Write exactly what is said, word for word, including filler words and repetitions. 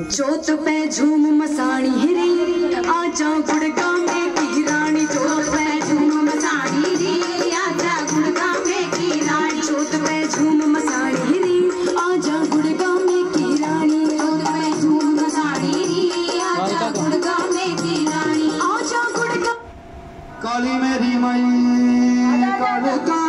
जोत पे झूम मसाणी हिरी आजा गुड़गा में की रानी। जोत पे झूम मसाणी हिरी आजा गुड़गा में की रानी। जोत पे झूम मसाणी हिरी आजा गुड़गा में की रानी। जोत पे झूम मसाणी हिरी आजा गुड़गा में की रानी। आजा गुड़गा काली मेरी माई कालका